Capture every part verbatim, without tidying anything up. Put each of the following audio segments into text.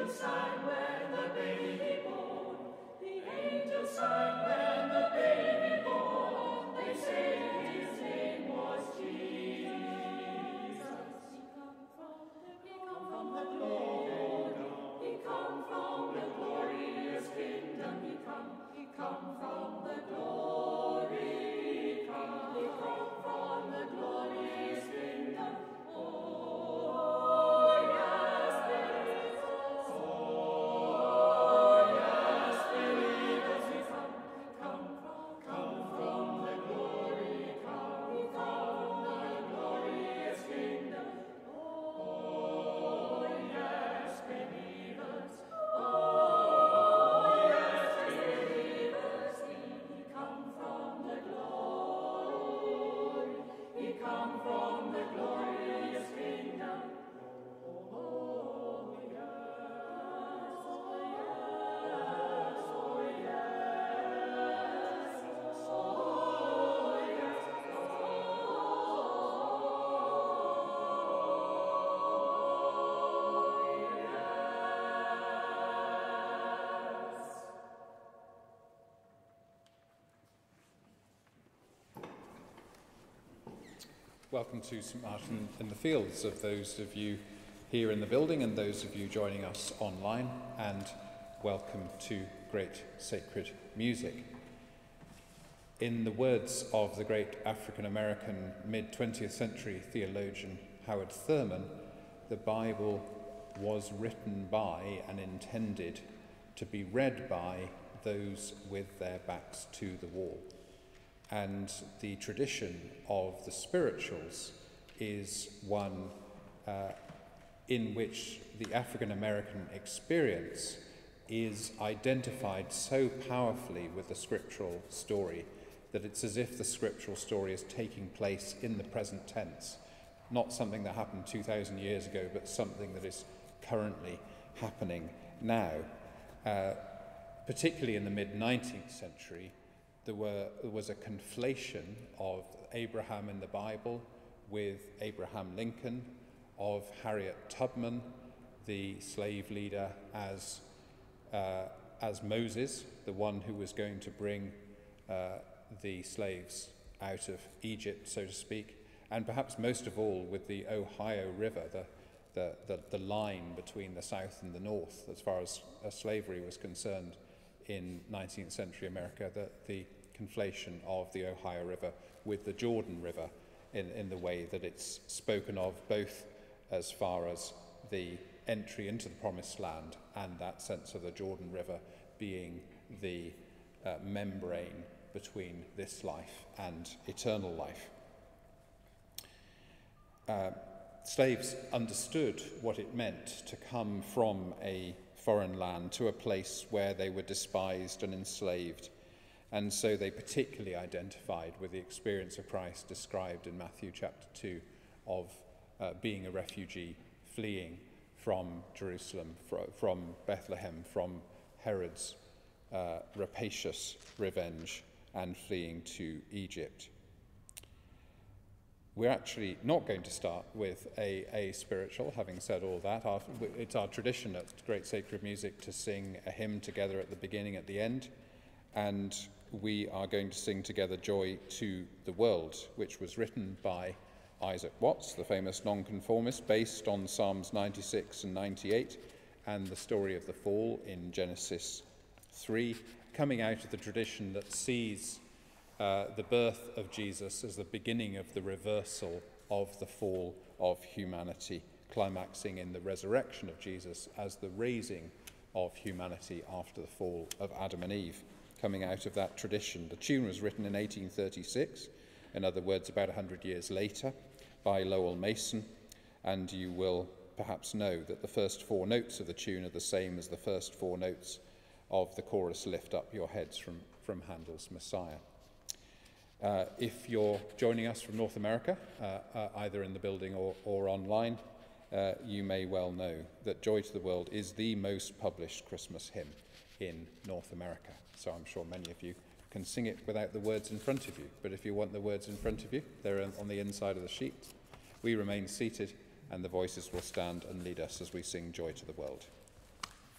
Welcome to Saint Martin in the Fields, of those of you here in the building and those of you joining us online, and welcome to great sacred music. In the words of the great African-American mid-twentieth century theologian Howard Thurman, the Bible was written by and intended to be read by those with their backs to the wall. And the tradition of the spirituals is one uh, in which the African-American experience is identified so powerfully with the scriptural story that it's as if the scriptural story is taking place in the present tense. Not something that happened two thousand years ago, but something that is currently happening now. Uh, particularly in the mid-nineteenth century, There, were, there was a conflation of Abraham in the Bible with Abraham Lincoln, of Harriet Tubman, the slave leader, as, uh, as Moses, the one who was going to bring uh, the slaves out of Egypt, so to speak, and perhaps most of all with the Ohio River, the, the, the, the line between the South and the North, as far as uh, slavery was concerned in nineteenth century America, the, the conflation of the Ohio River with the Jordan River in, in the way that it's spoken of, both as far as the entry into the Promised Land and that sense of the Jordan River being the uh, membrane between this life and eternal life. Uh, slaves understood what it meant to come from a foreign land to a place where they were despised and enslaved, and so they particularly identified with the experience of Christ described in Matthew chapter two of uh, being a refugee, fleeing from Jerusalem, fr- from Bethlehem, from Herod's uh, rapacious revenge, and fleeing to Egypt. We're actually not going to start with a, a spiritual, having said all that. Our, it's our tradition at Great Sacred Music to sing a hymn together at the beginning, at the end, and we are going to sing together Joy to the World, which was written by Isaac Watts, the famous nonconformist, based on Psalms ninety-six and ninety-eight and the story of the fall in Genesis three, coming out of the tradition that sees Uh, the birth of Jesus as the beginning of the reversal of the fall of humanity, climaxing in the resurrection of Jesus as the raising of humanity after the fall of Adam and Eve, coming out of that tradition. The tune was written in eighteen thirty-six, in other words, about one hundred years later, by Lowell Mason, and you will perhaps know that the first four notes of the tune are the same as the first four notes of the chorus Lift Up Your Heads from, from Handel's Messiah. Uh, if you're joining us from North America, uh, uh, either in the building or, or online, uh, you may well know that Joy to the World is the most published Christmas hymn in North America. So I'm sure many of you can sing it without the words in front of you. But if you want the words in front of you, they're on the inside of the sheet. We remain seated, and the voices will stand and lead us as we sing Joy to the World.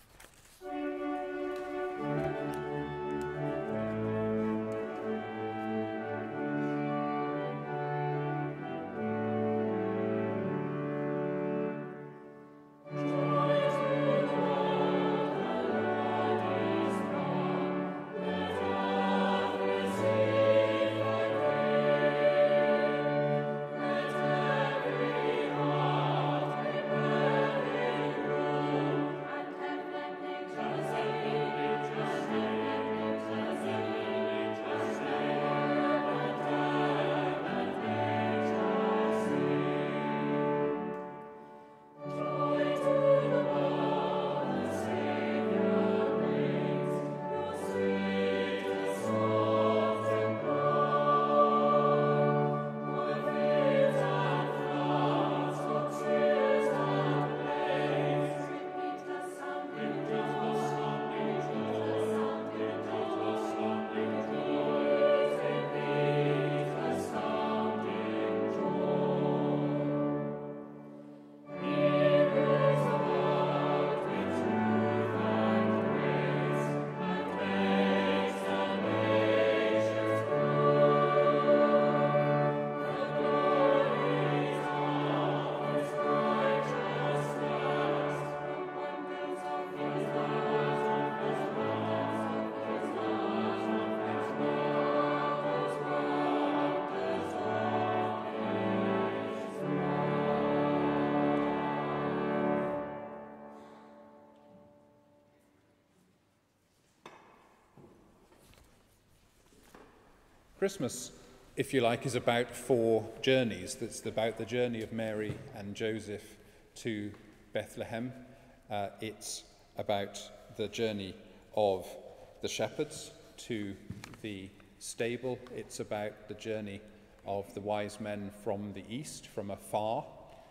Christmas, if you like, is about four journeys. That's about the journey of Mary and Joseph to Bethlehem. Uh, it's about the journey of the shepherds to the stable. It's about the journey of the wise men from the east, from afar.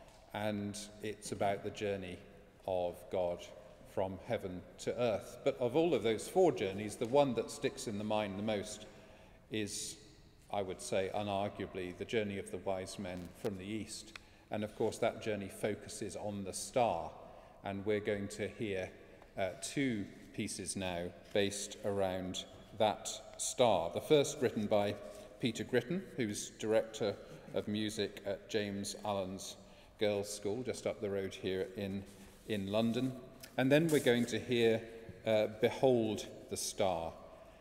And it's about the journey of God from heaven to earth. But of all of those four journeys, the one that sticks in the mind the most is, I would say, unarguably, the journey of the wise men from the east. And of course, that journey focuses on the star. And we're going to hear uh, two pieces now based around that star. The first written by Peter Gritton, who's director of music at James Allen's Girls' School, just up the road here in, in London. And then we're going to hear uh, Behold the Star.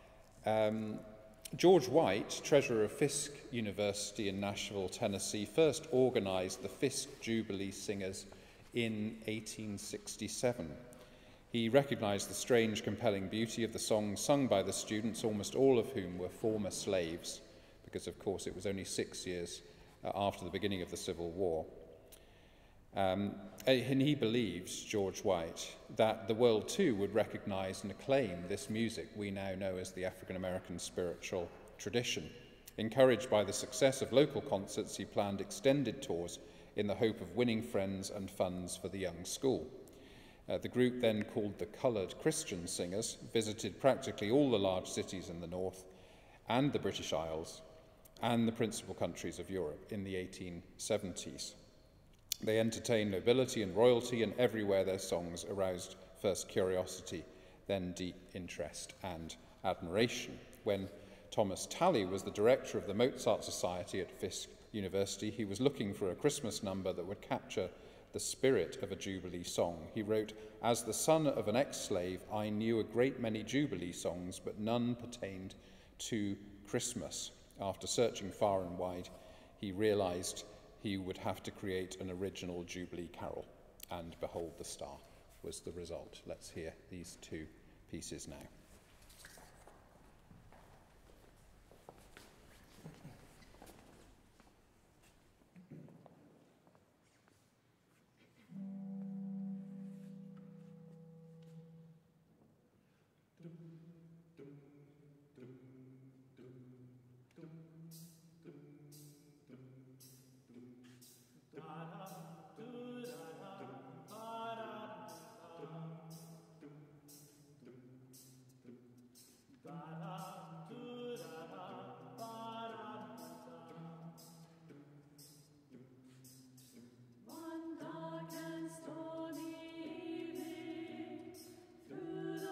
Um, George White, treasurer of Fisk University in Nashville, Tennessee, first organized the Fisk Jubilee Singers in eighteen sixty-seven. He recognized the strange, compelling beauty of the songs sung by the students, almost all of whom were former slaves, because, of course, it was only six years uh, after the beginning of the Civil War. Um, and he believes, George White, that the world too would recognize and acclaim this music we now know as the African American spiritual tradition. Encouraged by the success of local concerts, he planned extended tours in the hope of winning friends and funds for the young school. Uh, the group, then called the Coloured Christian Singers, visited practically all the large cities in the north and the British Isles and the principal countries of Europe in the eighteen seventies. They entertained nobility and royalty, and everywhere their songs aroused first curiosity, then deep interest and admiration. When Thomas Talley was the director of the Mozart Society at Fisk University, he was looking for a Christmas number that would capture the spirit of a Jubilee song. He wrote, "As the son of an ex-slave, I knew a great many Jubilee songs, but none pertained to Christmas. After searching far and wide, he realized he would have to create an original Jubilee carol, and Behold the Star was the result." Let's hear these two pieces now. One dark and stormy evening, through the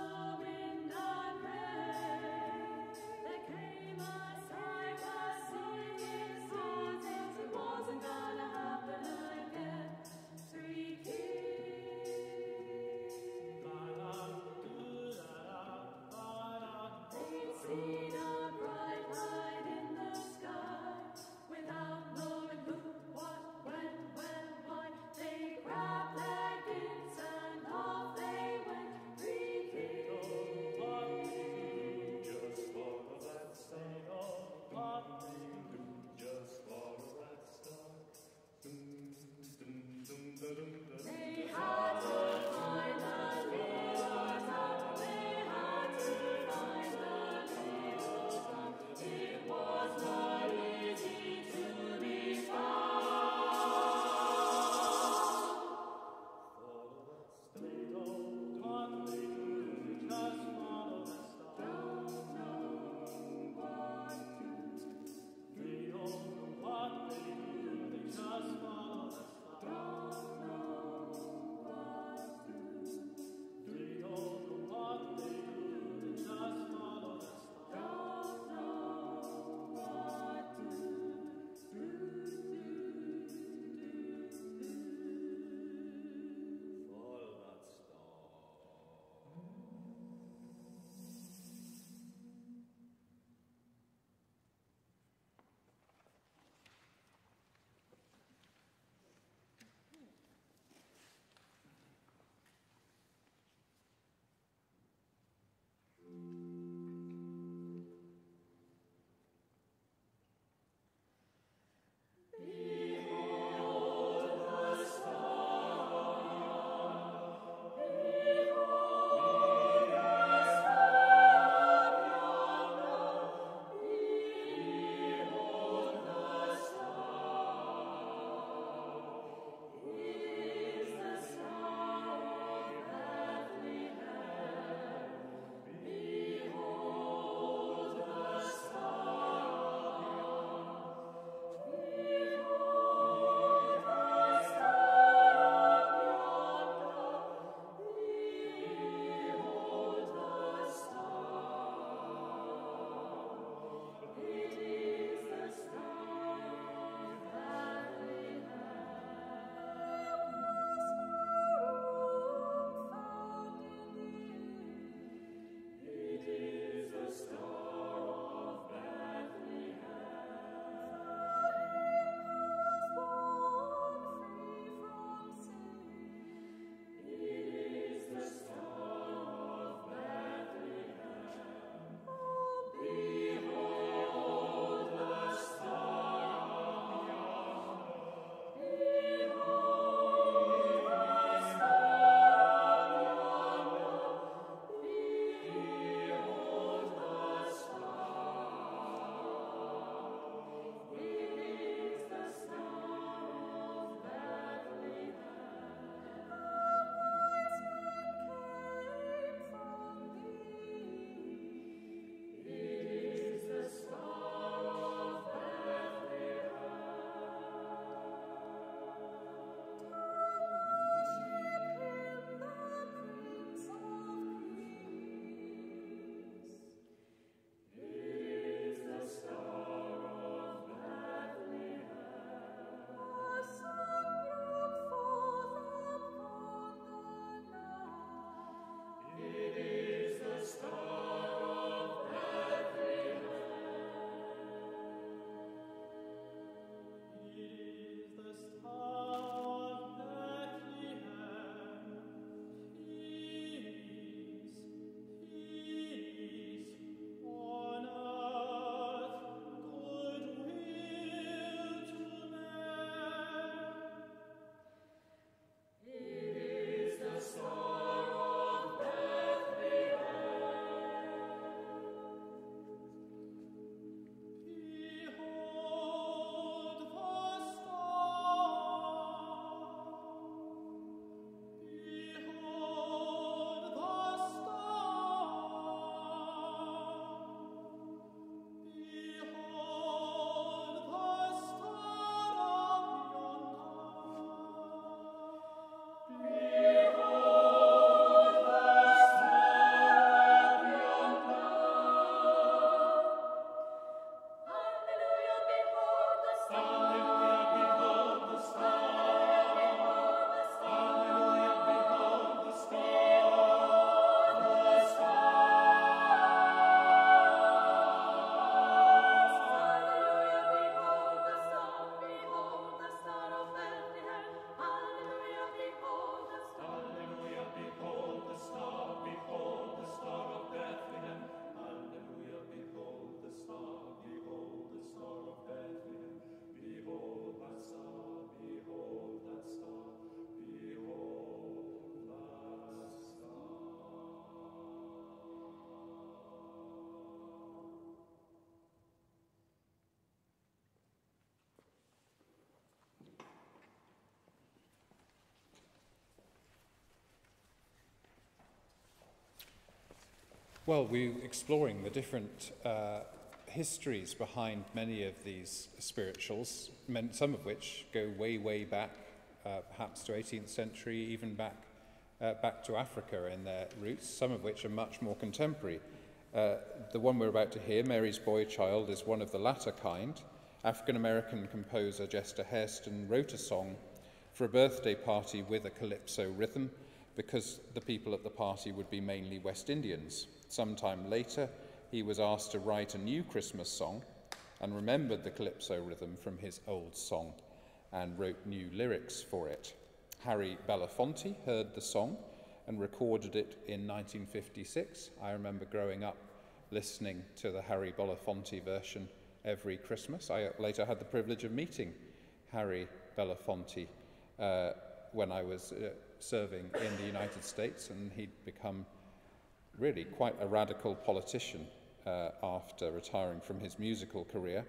Well, we're exploring the different uh, histories behind many of these spirituals, some of which go way, way back, uh, perhaps to eighteenth century, even back uh, back to Africa in their roots, some of which are much more contemporary. Uh, the one we're about to hear, Mary's Boy Child, is one of the latter kind. African-American composer Jester Hairston wrote a song for a birthday party with a calypso rhythm because the people at the party would be mainly West Indians. Sometime later, he was asked to write a new Christmas song and remembered the calypso rhythm from his old song and wrote new lyrics for it. Harry Belafonte heard the song and recorded it in nineteen fifty-six. I remember growing up listening to the Harry Belafonte version every Christmas. I later had the privilege of meeting Harry Belafonte uh, when I was uh, serving in the United States, and he'd become really quite a radical politician uh, after retiring from his musical career.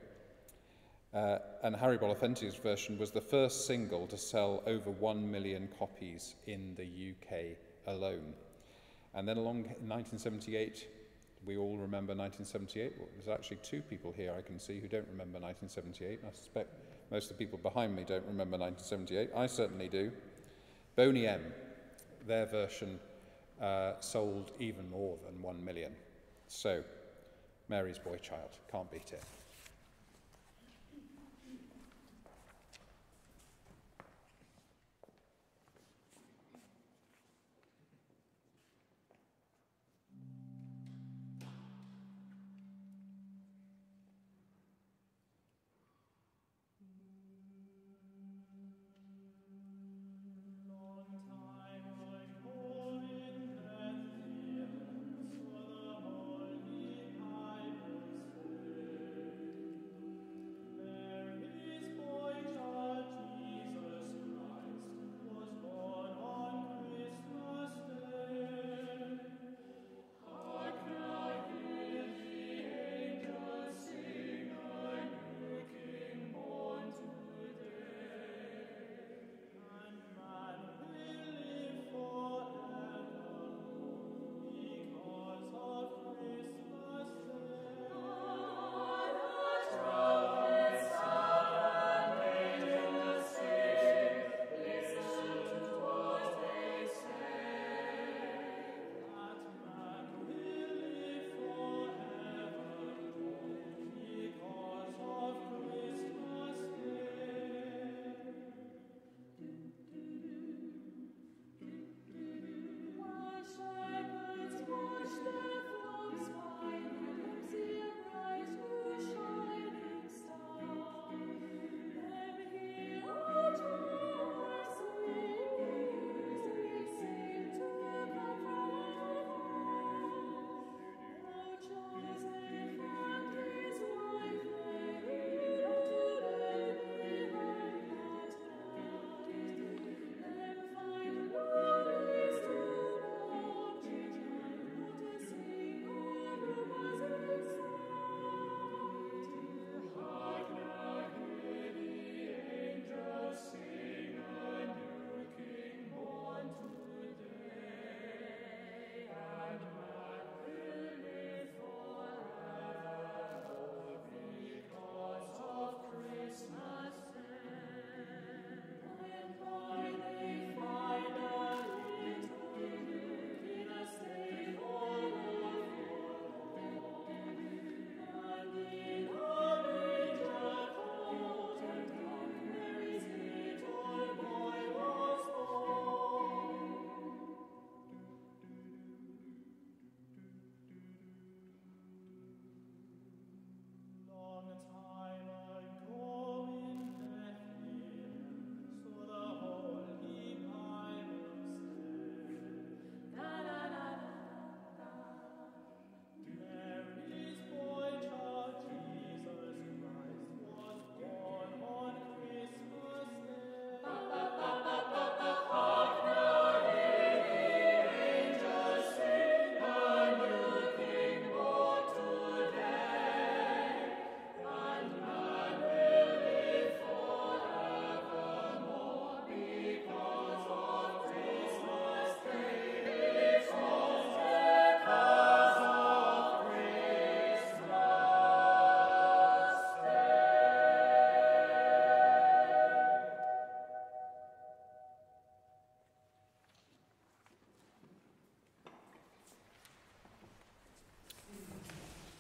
Uh, and Harry Belafonte's version was the first single to sell over one million copies in the U K alone. And then along in nineteen seventy-eight, we all remember nineteen seventy-eight. Well, there's actually two people here I can see who don't remember nineteen seventy-eight. I suspect most of the people behind me don't remember nineteen seventy-eight. I certainly do. Boney M, their version uh, sold even more than one million. So, Mary's Boy Child, can't beat it. Long time ago, in the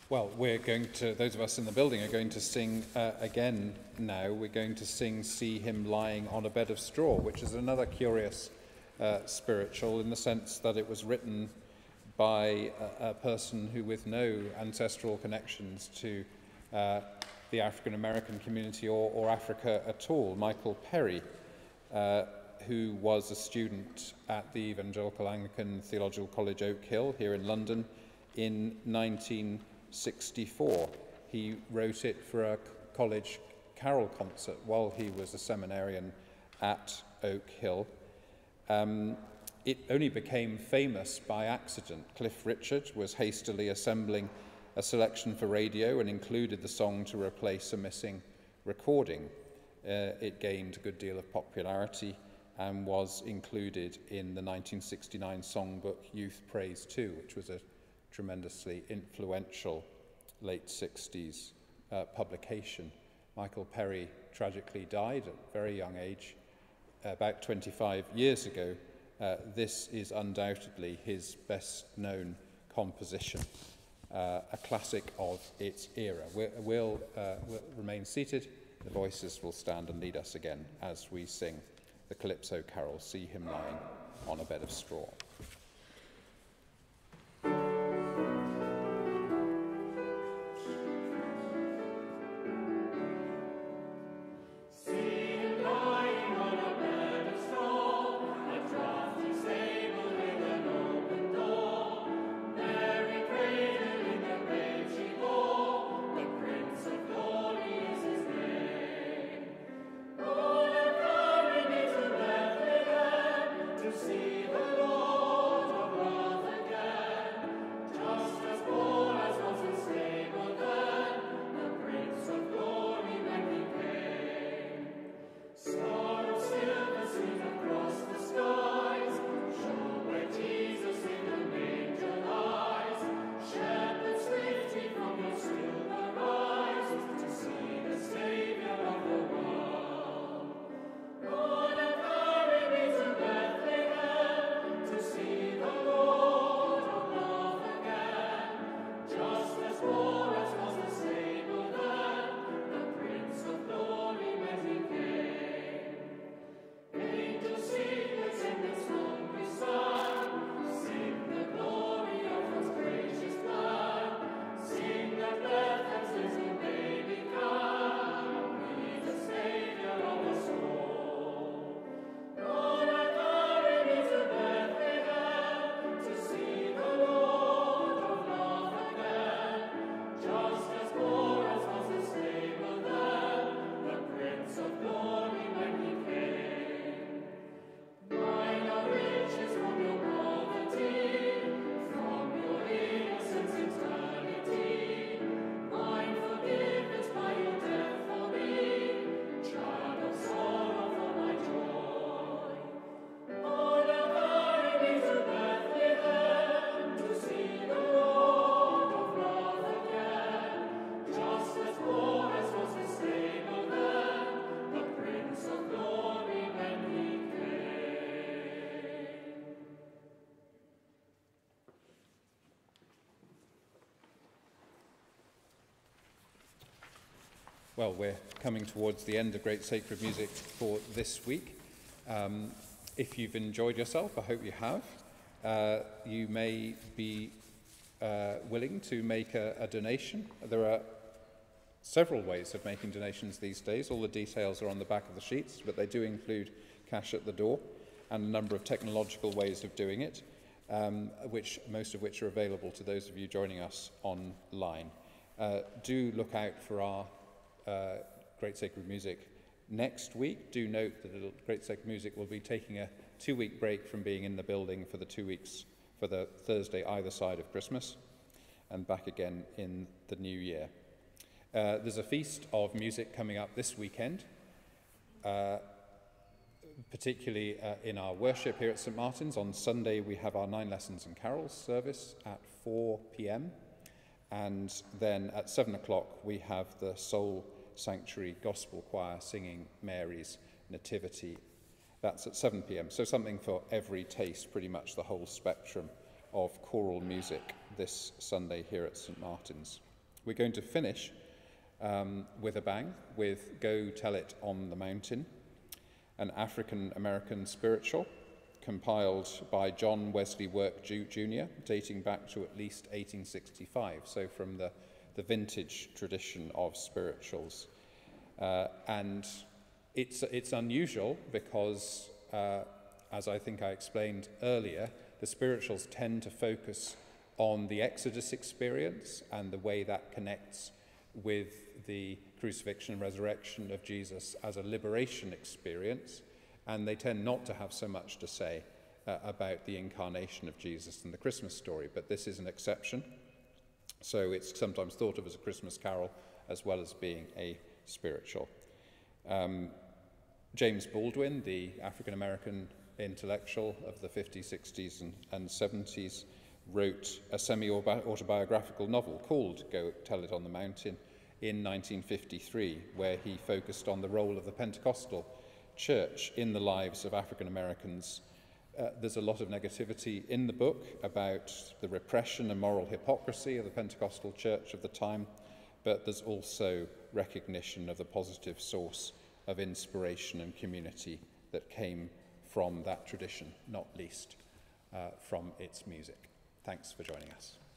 Well, we're going to, those of us in the building are going to sing uh, again now. We're going to sing See Him Lying on a Bed of Straw, which is another curious uh, spiritual in the sense that it was written by a, a person who with no ancestral connections to uh, the African American community or, or Africa at all, Michael Perry, uh, who was a student at the Evangelical Anglican Theological College Oak Hill here in London in nineteen sixty-four. He wrote it for a college carol concert while he was a seminarian at Oak Hill. Um, it only became famous by accident. Cliff Richard was hastily assembling a selection for radio and included the song to replace a missing recording. Uh, it gained a good deal of popularity and was included in the nineteen sixty-nine songbook Youth Praise two, which was a tremendously influential late sixties uh, publication. Michael Perry tragically died at a very young age, uh, about twenty-five years ago. Uh, this is undoubtedly his best-known composition, uh, a classic of its era. We'll, we'll, uh, we'll remain seated. The voices will stand and lead us again as we sing the Calypso carol, See Him Lying on a Bed of Straw. Well, we're coming towards the end of Great Sacred Music for this week. Um, if you've enjoyed yourself, I hope you have, uh, you may be uh, willing to make a, a donation. There are several ways of making donations these days. All the details are on the back of the sheets, but they do include cash at the door and a number of technological ways of doing it, um, which most of which are available to those of you joining us online. Uh, do look out for our uh, Great Sacred Music next week. Do note that it'll, Great Sacred Music will be taking a two-week break from being in the building for the two weeks, for the Thursday either side of Christmas, and back again in the new year. Uh, there's a feast of music coming up this weekend, uh, particularly uh, in our worship here at St Martin's. On Sunday we have our Nine Lessons and Carols service at four p m, and then at seven o'clock we have the Soul Sanctuary Gospel Choir singing Mary's Nativity. That's at seven p m, so something for every taste, pretty much the whole spectrum of choral music this Sunday here at St Martin's. We're going to finish um, with a bang with Go Tell It on the Mountain, an African-American spiritual compiled by John Wesley Work Junior, dating back to at least eighteen sixty-five, so from the, the vintage tradition of spirituals. Uh, and it's, it's unusual because, uh, as I think I explained earlier, the spirituals tend to focus on the Exodus experience and the way that connects with the crucifixion and resurrection of Jesus as a liberation experience, and they tend not to have so much to say uh, about the incarnation of Jesus and the Christmas story, but this is an exception. So it's sometimes thought of as a Christmas carol as well as being a spiritual. Um, James Baldwin, the African-American intellectual of the fifties, sixties and, and seventies, wrote a semi-autobiographical novel called Go Tell It on the Mountain in nineteen fifty-three, where he focused on the role of the Pentecostal church in the lives of African Americans. Uh, there's a lot of negativity in the book about the repression and moral hypocrisy of the Pentecostal church of the time, but there's also recognition of the positive source of inspiration and community that came from that tradition, not least uh, from its music. Thanks for joining us.